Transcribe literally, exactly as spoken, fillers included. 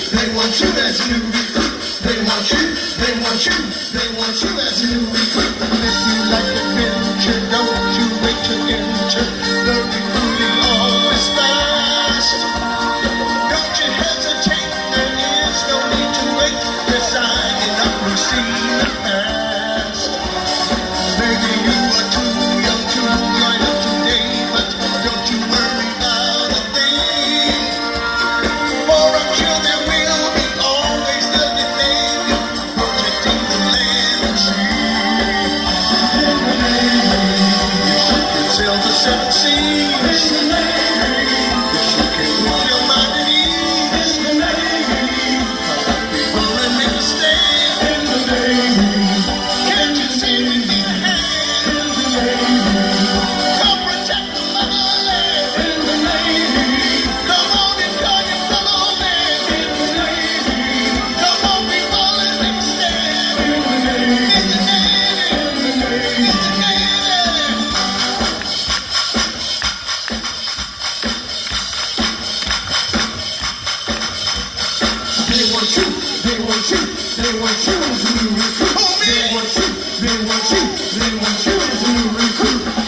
They want you as new recruit. They want you, they want you, they want you as new recruit. If you like adventure, don't you wait to enter. The recruiting always fast. Don't you hesitate, there is no need to wait. They're signing up, receive the past. Maybe you are too young to join up today, but don't you worry about a thing. For I'm sure there will be always the behavior protecting the land and sea. You sure can sail the seven seas. You sure can put your mind at ease. People and make a stand. Can't you see we need a hand? Come protect the motherland. Come on and join your fellow man. Come on people and make a stand. In the Navy, in the Navy. They want you, they want you, they want you as a new recruit. They want you, they want you, they want you as a new recruit.